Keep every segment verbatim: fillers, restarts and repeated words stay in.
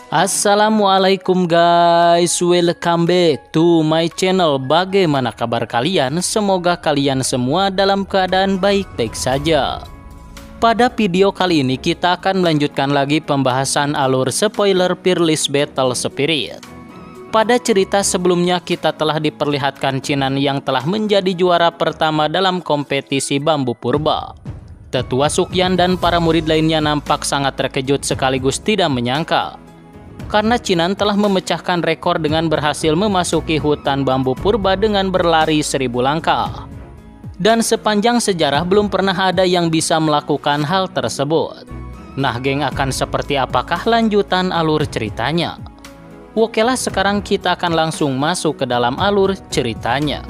Assalamualaikum guys, welcome back to my channel. Bagaimana kabar kalian? Semoga kalian semua dalam keadaan baik-baik saja. Pada video kali ini kita akan melanjutkan lagi pembahasan alur spoiler Fearless Battle Spirit. Pada cerita sebelumnya kita telah diperlihatkan Chinan yang telah menjadi juara pertama dalam kompetisi bambu purba. Tetua Sukyan dan para murid lainnya nampak sangat terkejut sekaligus tidak menyangka, karena Chinan telah memecahkan rekor dengan berhasil memasuki hutan bambu purba dengan berlari seribu langkah. Dan sepanjang sejarah belum pernah ada yang bisa melakukan hal tersebut. Nah geng, akan seperti apakah lanjutan alur ceritanya? Oke lah, sekarang kita akan langsung masuk ke dalam alur ceritanya.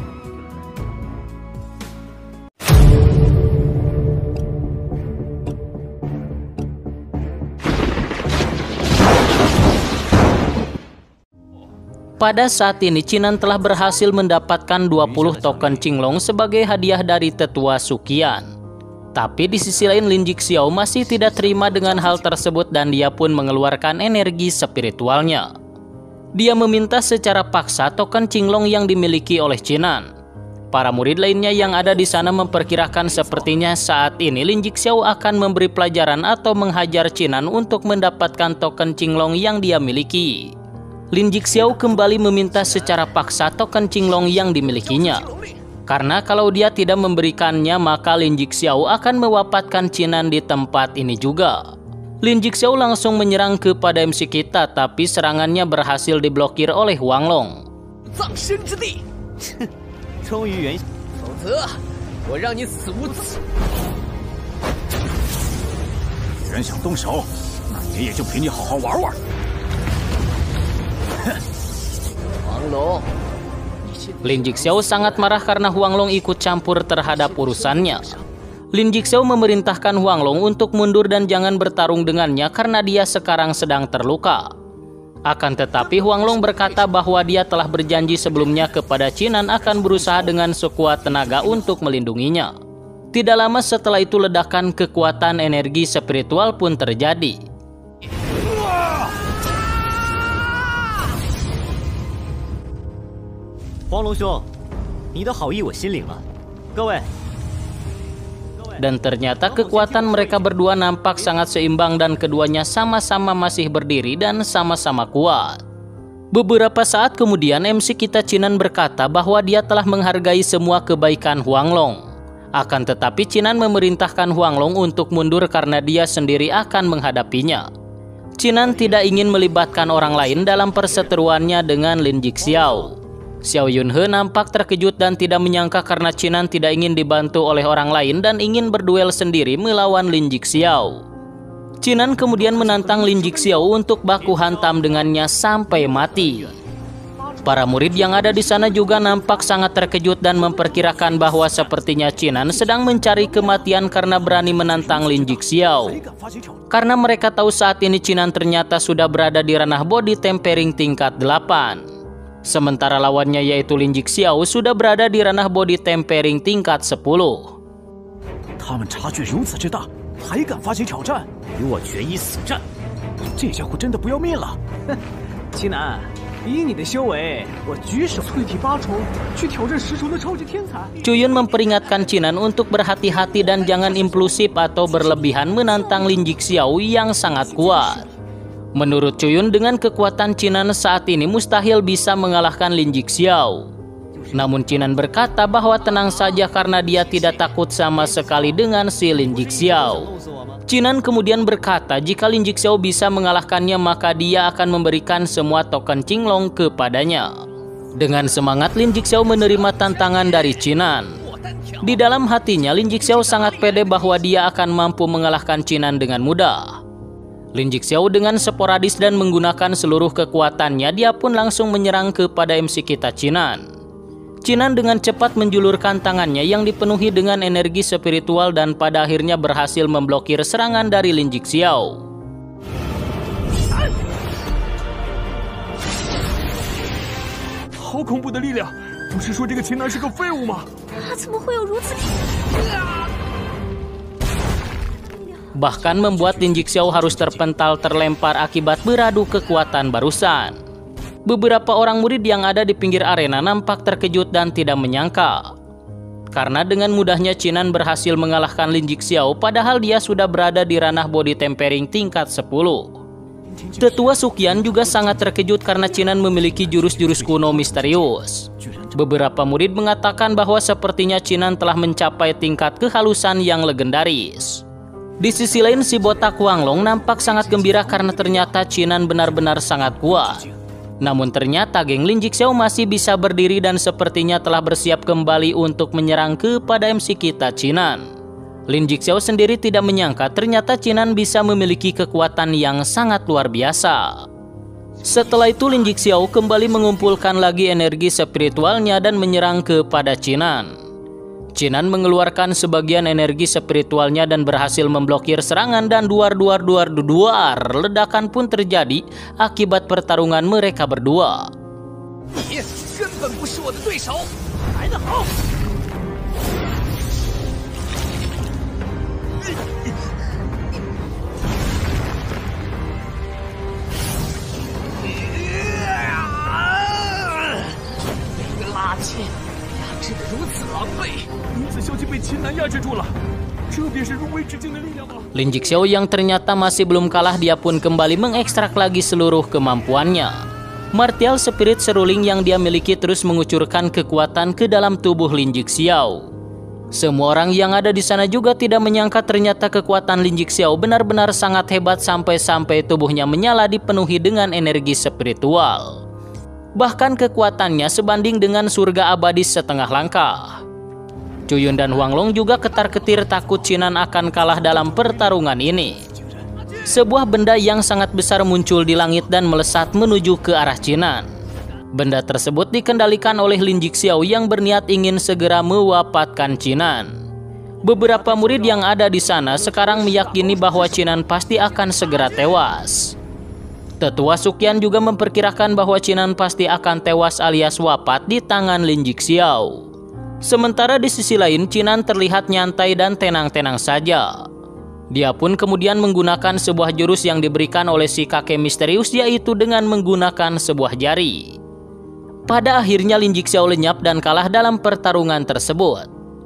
Pada saat ini Chinan telah berhasil mendapatkan dua puluh token Qinglong sebagai hadiah dari Tetua Sukyan. Tapi di sisi lain Lin Jixiao masih tidak terima dengan hal tersebut dan dia pun mengeluarkan energi spiritualnya. Dia meminta secara paksa token Qinglong yang dimiliki oleh Chinan. Para murid lainnya yang ada di sana memperkirakan sepertinya saat ini Lin Jixiao akan memberi pelajaran atau menghajar Chinan untuk mendapatkan token Qinglong yang dia miliki. Lin Jixiao kembali meminta secara paksa token Qinglong yang dimilikinya. Karena kalau dia tidak memberikannya maka Lin Jixiao akan mewafatkan Chinan di tempat ini juga. Lin Jixiao langsung menyerang kepada M C kita, tapi serangannya berhasil diblokir oleh Huang Long. Lin Jixiao sangat marah karena Huang Long ikut campur terhadap urusannya. Lin Jixiao memerintahkan Huang Long untuk mundur dan jangan bertarung dengannya karena dia sekarang sedang terluka. Akan tetapi Huang Long berkata bahwa dia telah berjanji sebelumnya kepada Chinan akan berusaha dengan sekuat tenaga untuk melindunginya. Tidak lama setelah itu ledakan kekuatan energi spiritual pun terjadi. Huang Long兄，你的好意我心领了。各位。 Dan ternyata kekuatan mereka berdua nampak sangat seimbang dan keduanya sama-sama masih berdiri dan sama-sama kuat. Beberapa saat kemudian M C kita Chinan berkata bahwa dia telah menghargai semua kebaikan Huang Long. Akan tetapi Chinan memerintahkan Huang Long untuk mundur karena dia sendiri akan menghadapinya. Chinan tidak ingin melibatkan orang lain dalam perseteruannya dengan Lin Jixiao. Xiao Yunhe nampak terkejut dan tidak menyangka karena Chinan tidak ingin dibantu oleh orang lain dan ingin berduel sendiri melawan Lin Jixiao. Chinan kemudian menantang Lin Jixiao untuk baku hantam dengannya sampai mati. Para murid yang ada di sana juga nampak sangat terkejut dan memperkirakan bahwa sepertinya Chinan sedang mencari kematian karena berani menantang Lin Jixiao. Karena mereka tahu saat ini Chinan ternyata sudah berada di ranah body tempering tingkat delapan. Sementara lawannya yaitu Lin Jixiao sudah berada di ranah body tempering tingkat sepuluh. Chuyun memperingatkan Chinan untuk berhati-hati dan jangan impulsif atau berlebihan menantang Lin Jixiao yang sangat kuat. Menurut Chuyun, dengan kekuatan Chinan saat ini mustahil bisa mengalahkan Lin Jixiao. Namun Chinan berkata bahwa tenang saja karena dia tidak takut sama sekali dengan si Lin Jixiao. Chinan kemudian berkata jika Lin Jixiao bisa mengalahkannya maka dia akan memberikan semua token Qinglong kepadanya. Dengan semangat Lin Jixiao menerima tantangan dari Chinan. Di dalam hatinya Lin Jixiao sangat pede bahwa dia akan mampu mengalahkan Chinan dengan mudah. Lin Jixiao dengan sporadis dan menggunakan seluruh kekuatannya dia pun langsung menyerang kepada M C kita Chinan. Chinan dengan cepat menjulurkan tangannya yang dipenuhi dengan energi spiritual dan pada akhirnya berhasil memblokir serangan dari Lin Jixiao. bahkan membuat Lin Jixiao harus terpental terlempar akibat beradu kekuatan barusan. Beberapa orang murid yang ada di pinggir arena nampak terkejut dan tidak menyangka, karena dengan mudahnya Qinan berhasil mengalahkan Lin Jixiao padahal dia sudah berada di ranah body tempering tingkat sepuluh. Tetua Suqian juga sangat terkejut karena Qinan memiliki jurus-jurus kuno misterius. Beberapa murid mengatakan bahwa sepertinya Qinan telah mencapai tingkat kehalusan yang legendaris. Di sisi lain, si botak Huanglong nampak sangat gembira karena ternyata Qinan benar-benar sangat kuat. Namun ternyata geng Lin Jixiao masih bisa berdiri dan sepertinya telah bersiap kembali untuk menyerang kepada M C kita Qinan. Lin Jixiao sendiri tidak menyangka ternyata Qinan bisa memiliki kekuatan yang sangat luar biasa. Setelah itu Lin Jixiao kembali mengumpulkan lagi energi spiritualnya dan menyerang kepada Qinan. Qinan mengeluarkan sebagian energi spiritualnya dan berhasil memblokir serangan dan duar-duar-duar-duar. Ledakan pun terjadi akibat pertarungan mereka berdua. Lin Jixiao yang ternyata masih belum kalah, dia pun kembali mengekstrak lagi seluruh kemampuannya. Martial Spirit seruling yang dia miliki terus mengucurkan kekuatan ke dalam tubuh Lin Jixiao. Semua orang yang ada di sana juga tidak menyangka ternyata kekuatan Lin Jixiao benar-benar sangat hebat sampai-sampai tubuhnya menyala dipenuhi dengan energi spiritual. Bahkan kekuatannya sebanding dengan surga abadi setengah langkah. Cuyun dan Huanglong juga ketar-ketir takut Qinan akan kalah dalam pertarungan ini. Sebuah benda yang sangat besar muncul di langit dan melesat menuju ke arah Qinan. Benda tersebut dikendalikan oleh Lin Jixiao yang berniat ingin segera mewafatkan Qinan. Beberapa murid yang ada di sana sekarang meyakini bahwa Qinan pasti akan segera tewas. Tetua Suqian juga memperkirakan bahwa Qinan pasti akan tewas alias wafat di tangan Lin Jixiao. Sementara di sisi lain, Qinan terlihat nyantai dan tenang-tenang saja. Dia pun kemudian menggunakan sebuah jurus yang diberikan oleh si kakek misterius, yaitu dengan menggunakan sebuah jari. Pada akhirnya Lin Jixiao lenyap dan kalah dalam pertarungan tersebut.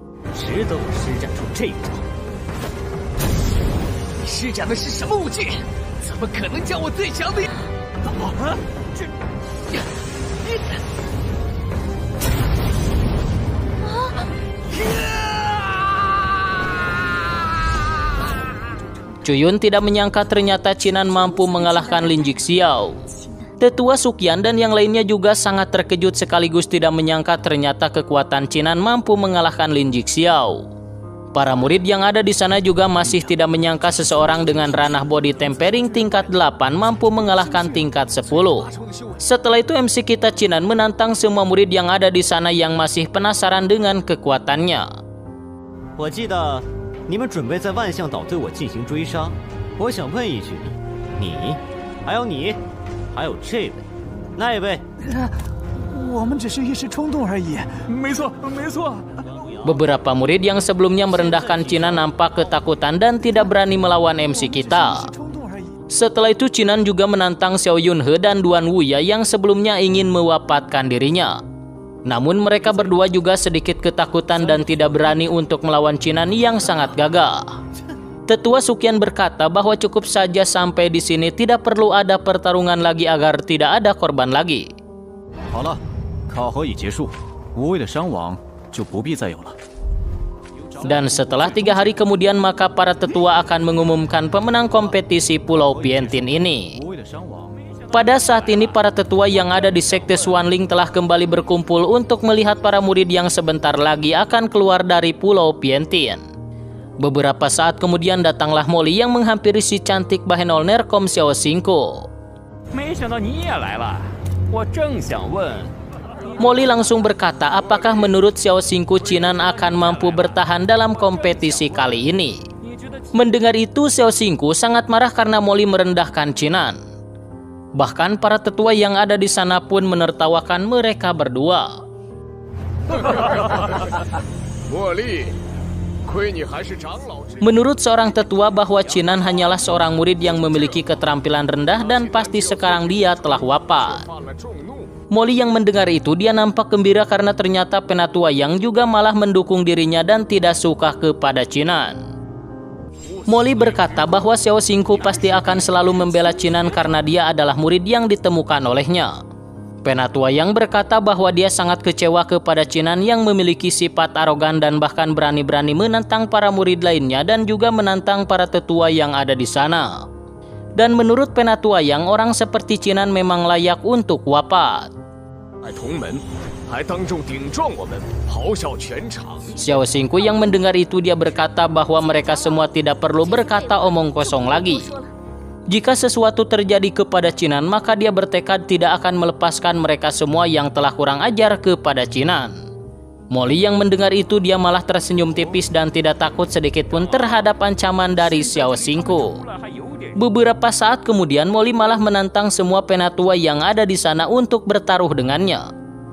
Cuyun tidak menyangka ternyata Qinan mampu mengalahkan Lin Jixiao. Tetua Suqian dan yang lainnya juga sangat terkejut sekaligus tidak menyangka ternyata kekuatan Qinan mampu mengalahkan Lin Jixiao. Para murid yang ada di sana juga masih tidak menyangka seseorang dengan ranah body tempering tingkat delapan mampu mengalahkan tingkat sepuluh. Setelah itu M C kita Qinan menantang semua murid yang ada di sana yang masih penasaran dengan kekuatannya. 我记得你们准备在万象岛对我进行追杀，我想问一句，你，还有你，还有这位，那一位， 我们只是一时冲动而已。没错，没错。 Beberapa murid yang sebelumnya merendahkan Qinan nampak ketakutan dan tidak berani melawan M C kita. Setelah itu Qinan juga menantang Xiao Yunhe dan Duan Wuya yang sebelumnya ingin mewafatkan dirinya. Namun mereka berdua juga sedikit ketakutan dan tidak berani untuk melawan Qinan yang sangat gagah. Tetua Suqian berkata bahwa cukup saja sampai di sini, tidak perlu ada pertarungan lagi agar tidak ada korban lagi. 好了，考核已结束，无谓的伤亡 就不必再有了。 Dan setelah tiga hari kemudian maka para tetua akan mengumumkan pemenang kompetisi Pulau Pientin ini. Pada saat ini para tetua yang ada di Sekte Xuanling telah kembali berkumpul untuk melihat para murid yang sebentar lagi akan keluar dari Pulau Pientin. Beberapa saat kemudian datanglah Molly yang menghampiri si cantik Bahenol Nerkom Xiao Xingku. Molly langsung berkata, apakah menurut Xiao Xingku Qinan akan mampu bertahan dalam kompetisi kali ini? Mendengar itu Xiao Xingku sangat marah karena Molly merendahkan Qinan. Bahkan para tetua yang ada di sana pun menertawakan mereka berdua. Molly, Menurut seorang tetua bahwa Qinan hanyalah seorang murid yang memiliki keterampilan rendah dan pasti sekarang dia telah wafat. Molly yang mendengar itu dia nampak gembira karena ternyata Penatua Yang juga malah mendukung dirinya dan tidak suka kepada Qinan. Molly berkata bahwa Xiao Xingku pasti akan selalu membela Qinan karena dia adalah murid yang ditemukan olehnya. Penatua Yang berkata bahwa dia sangat kecewa kepada Qinan yang memiliki sifat arogan dan bahkan berani-berani menantang para murid lainnya dan juga menantang para tetua yang ada di sana. Dan menurut Penatua Yang, orang seperti Qinan memang layak untuk wafat. Xiao Xingku yang mendengar itu dia berkata bahwa mereka semua tidak perlu berkata omong kosong lagi. Jika sesuatu terjadi kepada Qinan, maka dia bertekad tidak akan melepaskan mereka semua yang telah kurang ajar kepada Qinan. Molly yang mendengar itu dia malah tersenyum tipis dan tidak takut sedikit pun terhadap ancaman dari Xiao Xingku. Beberapa saat kemudian Molly malah menantang semua penatua yang ada di sana untuk bertaruh dengannya.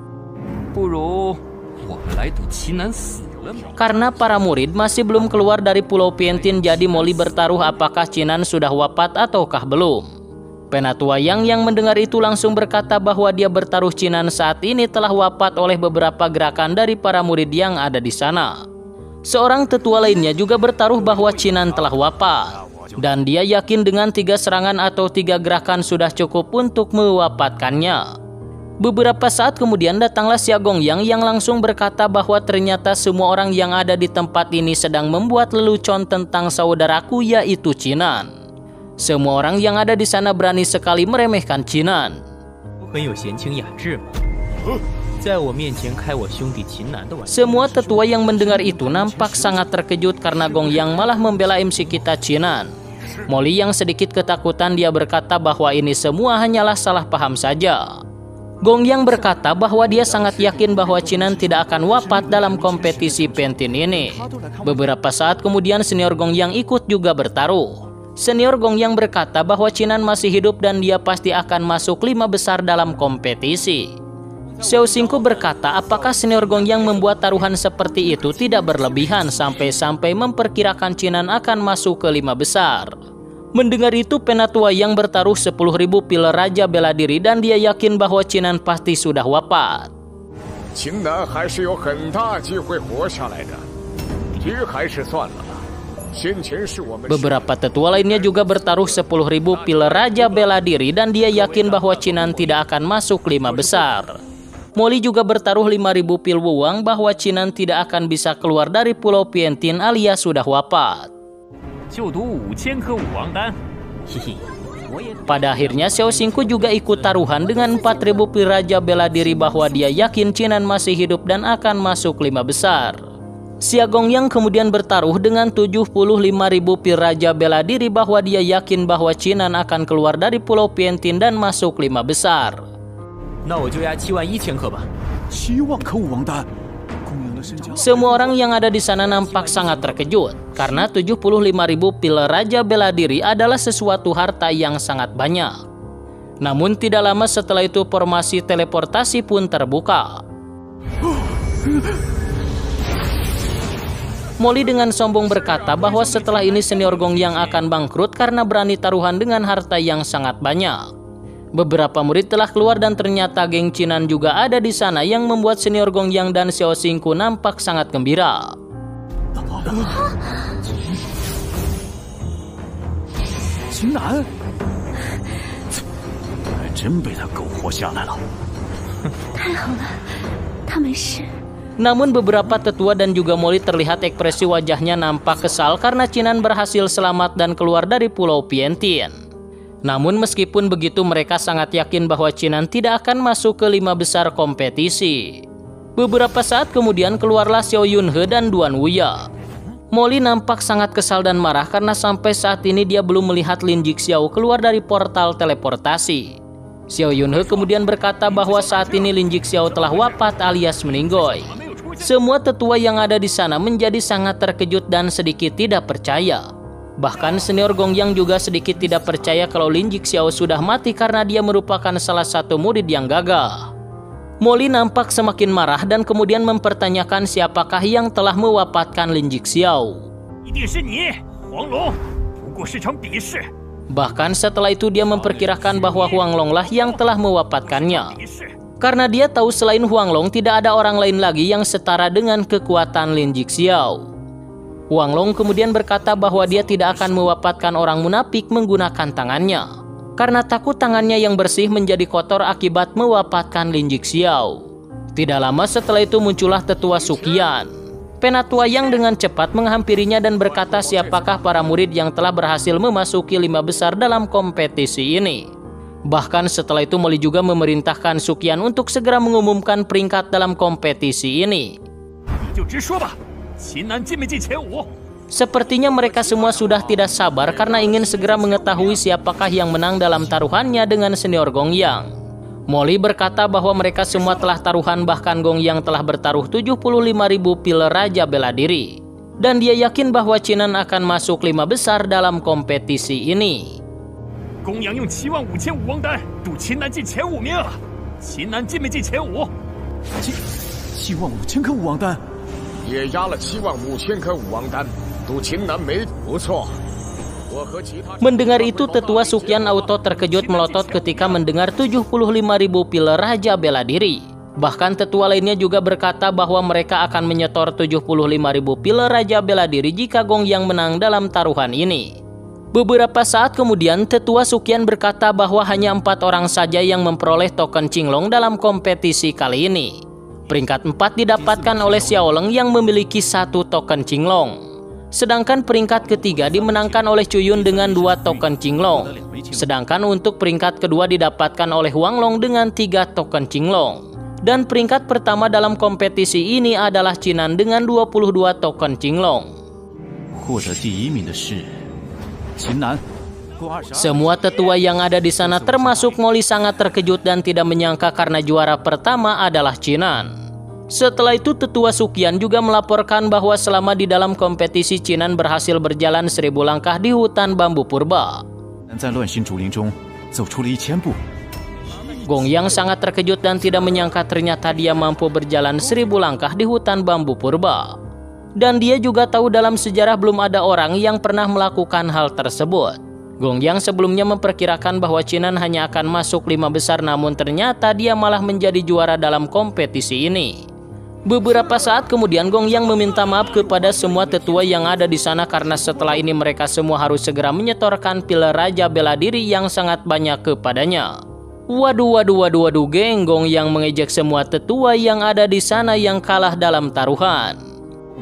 Karena para murid masih belum keluar dari Pulau Piantin, jadi Molly bertaruh apakah Qinan sudah wafat ataukah belum. Penatua Yang yang mendengar itu langsung berkata bahwa dia bertaruh Qinan saat ini telah wafat oleh beberapa gerakan dari para murid yang ada di sana. Seorang tetua lainnya juga bertaruh bahwa Qinan telah wafat. Dan dia yakin dengan tiga serangan atau tiga gerakan sudah cukup untuk mewafatkannya. Beberapa saat kemudian datanglah Xia Gongyang yang langsung berkata bahwa ternyata semua orang yang ada di tempat ini sedang membuat lelucon tentang saudaraku yaitu Qinan. Semua orang yang ada di sana berani sekali meremehkan Qinan. Semua tetua yang mendengar itu nampak sangat terkejut karena Gongyang malah membela M C kita Qinan. Molly yang sedikit ketakutan dia berkata bahwa ini semua hanyalah salah paham saja. Gongyang berkata bahwa dia sangat yakin bahwa Qinan tidak akan wafat dalam kompetisi Piantin ini. Beberapa saat kemudian senior Gongyang ikut juga bertaruh. Senior Gongyang berkata bahwa Qinan masih hidup dan dia pasti akan masuk lima besar dalam kompetisi. Xiao Xingku berkata apakah senior Gongyang membuat taruhan seperti itu tidak berlebihan sampai-sampai memperkirakan Qinan akan masuk ke lima besar. Mendengar itu Penatua Yang bertaruh sepuluh ribu pil Raja Bela Diri dan dia yakin bahwa Qinan pasti sudah wafat. Beberapa tetua lainnya juga bertaruh sepuluh ribu pil Raja Bela Diri dan dia yakin bahwa Qinan tidak akan masuk lima besar. Molly juga bertaruh lima ribu pil Wuwang bahwa Qinan tidak akan bisa keluar dari Pulau Piantin alias sudah wafat. Pada akhirnya Xiao Xingku juga ikut taruhan dengan empat ribu pil Raja Bela Diri bahwa dia yakin Qinan masih hidup dan akan masuk lima besar. Xia Gongyang kemudian bertaruh dengan tujuh puluh lima ribu pil Raja Bela Diri bahwa dia yakin bahwa Qinan akan keluar dari Pulau Piantin dan masuk lima besar. Semua orang yang ada di sana nampak sangat terkejut karena tujuh puluh lima ribu pil Raja Bela Diri adalah sesuatu harta yang sangat banyak. Namun tidak lama setelah itu formasi teleportasi pun terbuka. Molly dengan sombong berkata bahwa setelah ini senior Gongyang akan bangkrut karena berani taruhan dengan harta yang sangat banyak. Beberapa murid telah keluar dan ternyata geng Qinan juga ada di sana yang membuat senior Gongyang dan Xiao Xingku nampak sangat gembira. Namun beberapa tetua dan juga Molly terlihat ekspresi wajahnya nampak kesal karena Qinan berhasil selamat dan keluar dari Pulau Piantin. Namun meskipun begitu mereka sangat yakin bahwa Qinan tidak akan masuk ke lima besar kompetisi. Beberapa saat kemudian keluarlah Xiao Yunhe dan Duan Wuya. Molly nampak sangat kesal dan marah karena sampai saat ini dia belum melihat Lin Jixiao keluar dari portal teleportasi. Xiao Yunhe kemudian berkata bahwa saat ini Lin Jixiao telah wafat alias meninggoy. Semua tetua yang ada di sana menjadi sangat terkejut dan sedikit tidak percaya. Bahkan senior Gongyang juga sedikit tidak percaya kalau Lin Jixiao sudah mati karena dia merupakan salah satu murid yang gagah. Molly nampak semakin marah dan kemudian mempertanyakan siapakah yang telah mewafatkan Lin Jixiao. Bahkan setelah itu dia memperkirakan bahwa Huang Long lah yang telah mewafatkannya. Karena dia tahu selain Huang Long tidak ada orang lain lagi yang setara dengan kekuatan Lin Jixiao. Huang Long kemudian berkata bahwa dia tidak akan mewafatkan orang munafik menggunakan tangannya, karena takut tangannya yang bersih menjadi kotor akibat mewafatkan Lin Jixiao. Tidak lama setelah itu muncullah tetua Suqian, penatua yang dengan cepat menghampirinya dan berkata siapakah para murid yang telah berhasil memasuki lima besar dalam kompetisi ini. Bahkan setelah itu Molly juga memerintahkan Suqian untuk segera mengumumkan peringkat dalam kompetisi ini. Sepertinya mereka semua sudah tidak sabar karena ingin segera mengetahui siapakah yang menang dalam taruhannya dengan senior Gong Yang. Molly berkata bahwa mereka semua telah taruhan, bahkan Gong Yang telah bertaruh tujuh puluh lima ribu pil Raja Bela Diri. Dan dia yakin bahwa Qinan akan masuk lima besar dalam kompetisi ini. 公羊用七万五千五王丹赌秦南进前五名，秦南进没进前五？ 七七万五千颗五王丹， 也压了七万五千颗五王丹，赌秦南没不错。我和其他 Mendengar itu, tetua Suqian auto terkejut melotot ketika mendengar tujuh puluh lima ribu pil Raja Bela Diri. Bahkan tetua lainnya juga berkata bahwa mereka akan menyetor tujuh puluh lima ribu pil Raja Bela Diri jika Gong Yang menang dalam taruhan ini. Beberapa saat kemudian, tetua Suqian berkata bahwa hanya empat orang saja yang memperoleh token Qinglong dalam kompetisi kali ini. Peringkat empat didapatkan oleh Xiaolong yang memiliki satu token Qinglong. Sedangkan peringkat ketiga dimenangkan oleh Cuyun dengan dua token Qinglong. Sedangkan untuk peringkat kedua didapatkan oleh Huang Long dengan tiga token Qinglong. Dan peringkat pertama dalam kompetisi ini adalah Qinan dengan dua puluh dua token Qinglong. Semua tetua yang ada di sana termasuk Molly sangat terkejut dan tidak menyangka karena juara pertama adalah Qinan. Setelah itu tetua Suqian juga melaporkan bahwa selama di dalam kompetisi Qinan berhasil berjalan seribu langkah di hutan bambu purba. Gong Yang sangat terkejut dan tidak menyangka ternyata dia mampu berjalan seribu langkah di hutan bambu purba. Dan dia juga tahu dalam sejarah belum ada orang yang pernah melakukan hal tersebut. Gong Yang sebelumnya memperkirakan bahwa Qinan hanya akan masuk lima besar, namun ternyata dia malah menjadi juara dalam kompetisi ini. Beberapa saat kemudian Gong Yang meminta maaf kepada semua tetua yang ada di sana karena setelah ini mereka semua harus segera menyetorkan pil Raja Bela Diri yang sangat banyak kepadanya. Waduh, waduh, waduh, waduh, geng. Gong Yang mengejek semua tetua yang ada di sana yang kalah dalam taruhan.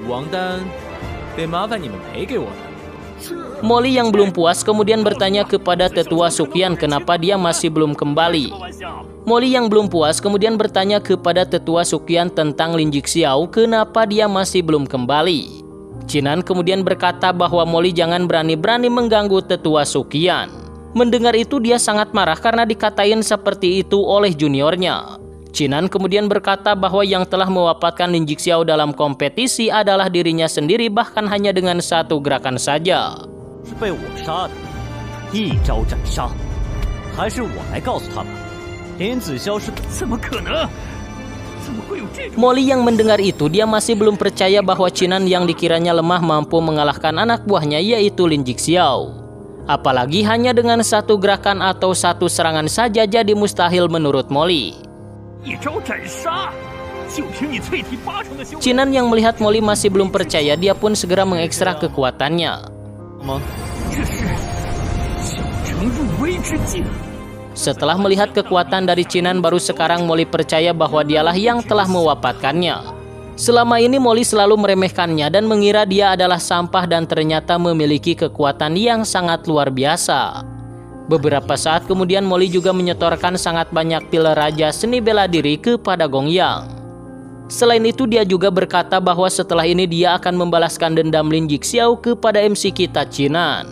Molly yang belum puas kemudian bertanya kepada tetua Suqian kenapa dia masih belum kembali. Molly yang belum puas kemudian bertanya kepada tetua Suqian tentang Lin Jixiao kenapa dia masih belum kembali. Qinan kemudian berkata bahwa Molly jangan berani-berani mengganggu tetua Suqian. Mendengar itu dia sangat marah karena dikatain seperti itu oleh juniornya. Qinan kemudian berkata bahwa yang telah mewafatkan Lin Jixiao dalam kompetisi adalah dirinya sendiri, bahkan hanya dengan satu gerakan saja. Molly yang mendengar itu dia masih belum percaya bahwa Qinan yang dikiranya lemah mampu mengalahkan anak buahnya yaitu Lin Jixiao. Apalagi hanya dengan satu gerakan atau satu serangan saja jadi mustahil menurut Molly. Qinan yang melihat Molly masih belum percaya, dia pun segera mengekstrak kekuatannya. Setelah melihat kekuatan dari Qinan, baru sekarang Molly percaya bahwa dialah yang telah mewafatkannya. Selama ini Molly selalu meremehkannya dan mengira dia adalah sampah, dan ternyata memiliki kekuatan yang sangat luar biasa. Beberapa saat kemudian Molly juga menyetorkan sangat banyak pil Raja Seni Bela Diri kepada Gong Yang. Selain itu dia juga berkata bahwa setelah ini dia akan membalaskan dendam Lin Jixiao kepada M C kita Qinan.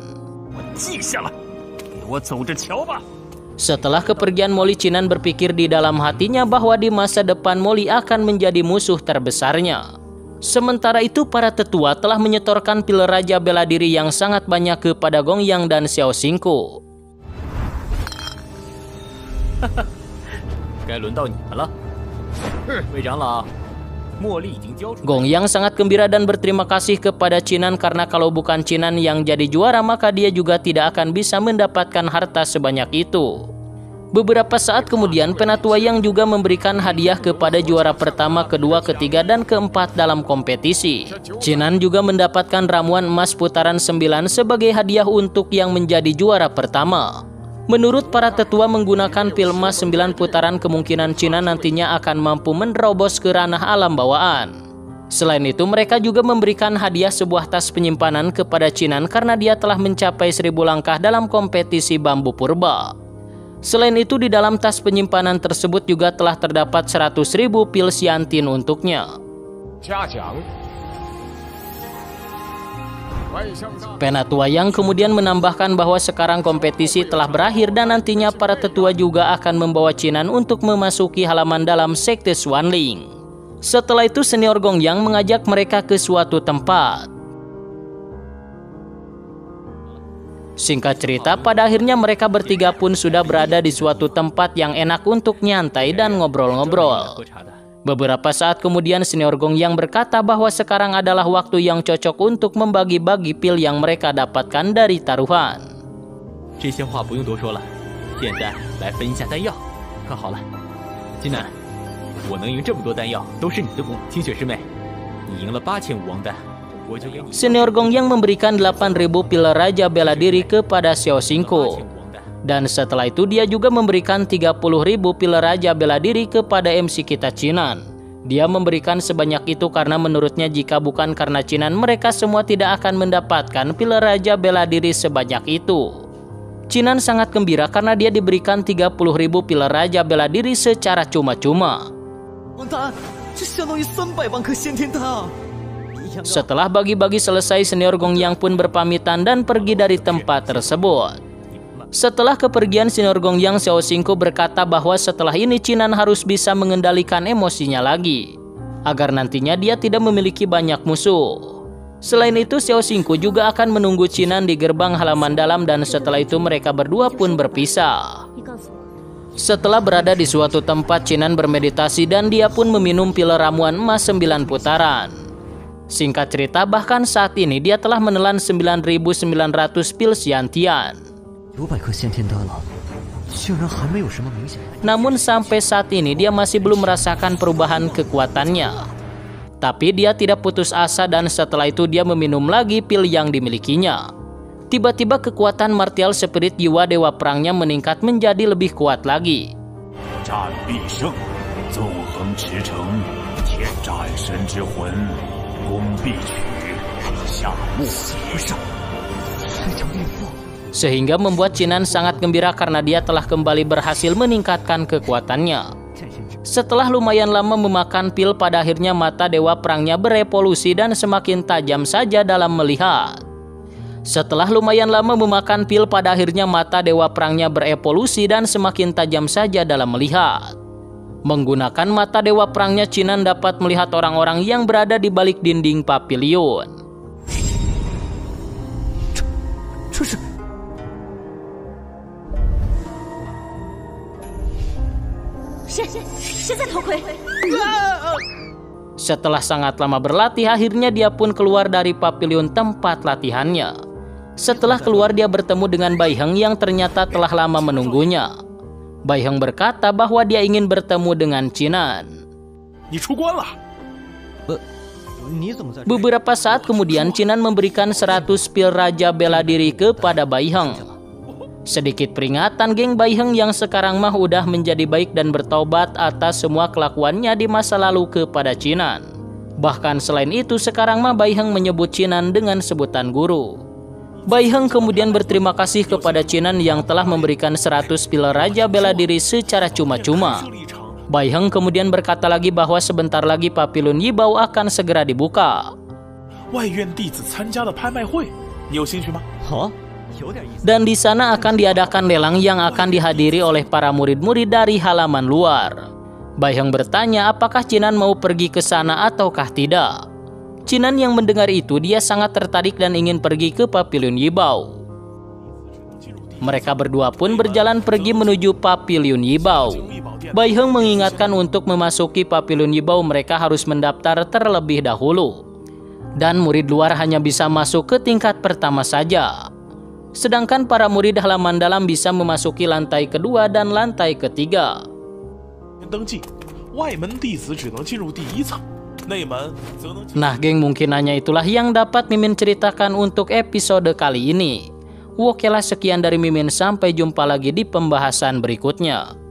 Setelah kepergian Molly, Qinan berpikir di dalam hatinya bahwa di masa depan Molly akan menjadi musuh terbesarnya. Sementara itu para tetua telah menyetorkan pil Raja Bela Diri yang sangat banyak kepada Gong Yang dan Xiao Xingku. 该轮到你们了。 Gong Yang sangat gembira dan berterima kasih kepada Qinan karena kalau bukan Qinan yang jadi juara maka dia juga tidak akan bisa mendapatkan harta sebanyak itu. Beberapa saat kemudian Penatua Yang juga memberikan hadiah kepada juara pertama, kedua, ketiga, dan keempat dalam kompetisi. Qinan juga mendapatkan ramuan emas putaran sembilan sebagai hadiah untuk yang menjadi juara pertama. Menurut para tetua, menggunakan pil emas sembilan putaran kemungkinan Qinan nantinya akan mampu menerobos ke ranah alam bawaan. Selain itu, mereka juga memberikan hadiah sebuah tas penyimpanan kepada Qinan karena dia telah mencapai seribu langkah dalam kompetisi bambu purba. Selain itu, di dalam tas penyimpanan tersebut juga telah terdapat seratus ribu pil Xiantin untuknya. Penatua Yang kemudian menambahkan bahwa sekarang kompetisi telah berakhir dan nantinya para tetua juga akan membawa Qinan untuk memasuki halaman dalam sekte Xuanling. Setelah itu senior Gong Yang mengajak mereka ke suatu tempat. Singkat cerita, pada akhirnya mereka bertiga pun sudah berada di suatu tempat yang enak untuk nyantai dan ngobrol-ngobrol. Beberapa saat kemudian senior Gong Yang berkata bahwa sekarang adalah waktu yang cocok untuk membagi-bagi pil yang mereka dapatkan dari taruhan. Senior Gong Yang memberikan delapan ribu pil Raja Bela Diri kepada Xiao Xingku. Dan setelah itu dia juga memberikan tiga puluh ribu pil Raja Bela Diri kepada M C kita Qinan. Dia memberikan sebanyak itu karena menurutnya jika bukan karena Qinan mereka semua tidak akan mendapatkan pil Raja Bela Diri sebanyak itu. Qinan sangat gembira karena dia diberikan tiga puluh ribu pil Raja Bela Diri secara cuma-cuma. Setelah bagi-bagi selesai, senior Gong Yang pun berpamitan dan pergi dari tempat tersebut. Setelah kepergian senior Gong Yang, Xiao Xingku berkata bahwa setelah ini Qinan harus bisa mengendalikan emosinya lagi, agar nantinya dia tidak memiliki banyak musuh. Selain itu, Xiao Xingku juga akan menunggu Qinan di gerbang halaman dalam dan setelah itu mereka berdua pun berpisah. Setelah berada di suatu tempat, Qinan bermeditasi dan dia pun meminum pil ramuan emas sembilan putaran. Singkat cerita, bahkan saat ini dia telah menelan sembilan ribu sembilan ratus pil Xiantian. Namun sampai saat ini dia masih belum merasakan perubahan kekuatannya. Tapi dia tidak putus asa dan setelah itu dia meminum lagi pil yang dimilikinya. Tiba-tiba kekuatan martial spirit jiwa dewa perangnya meningkat menjadi lebih kuat lagi. Sehingga membuat Qinan sangat gembira karena dia telah kembali berhasil meningkatkan kekuatannya. Setelah lumayan lama memakan pil, pada akhirnya mata dewa perangnya berevolusi dan semakin tajam saja dalam melihat. Setelah lumayan lama memakan pil, pada akhirnya mata dewa perangnya berevolusi dan semakin tajam saja dalam melihat. Menggunakan mata dewa perangnya, Qinan dapat melihat orang-orang yang berada di balik dinding pavilion. Setelah sangat lama berlatih, akhirnya dia pun keluar dari pavilion tempat latihannya. Setelah keluar, dia bertemu dengan Bai Heng yang ternyata telah lama menunggunya. Bai Heng berkata bahwa dia ingin bertemu dengan Qinan. Beberapa saat kemudian, Qinan memberikan seratus pil Raja Bela Diri kepada Bai Heng. Sedikit peringatan, geng Bai Heng yang sekarang mah udah menjadi baik dan bertobat atas semua kelakuannya di masa lalu kepada Qinan. Bahkan selain itu, sekarang mah Bai Heng menyebut Qinan dengan sebutan guru. Bai Heng kemudian berterima kasih kepada Qinan yang telah memberikan seratus pil Raja Bela Diri secara cuma-cuma. Bai Heng kemudian berkata lagi bahwa sebentar lagi pavilion Yibao akan segera dibuka. Dan di sana akan diadakan lelang yang akan dihadiri oleh para murid-murid dari halaman luar. Bai Heng bertanya apakah Qinan mau pergi ke sana ataukah tidak. Qinan yang mendengar itu, dia sangat tertarik dan ingin pergi ke pavilion Yibao. Mereka berdua pun berjalan pergi menuju pavilion Yibao. Bai Heng mengingatkan untuk memasuki Papilun Yibao mereka harus mendaftar terlebih dahulu. Dan murid luar hanya bisa masuk ke tingkat pertama saja. Sedangkan para murid halaman dalam bisa memasuki lantai kedua dan lantai ketiga. Nah geng, mungkin hanya itulah yang dapat Mimin ceritakan untuk episode kali ini. Oke lah, sekian dari Mimin, sampai jumpa lagi di pembahasan berikutnya.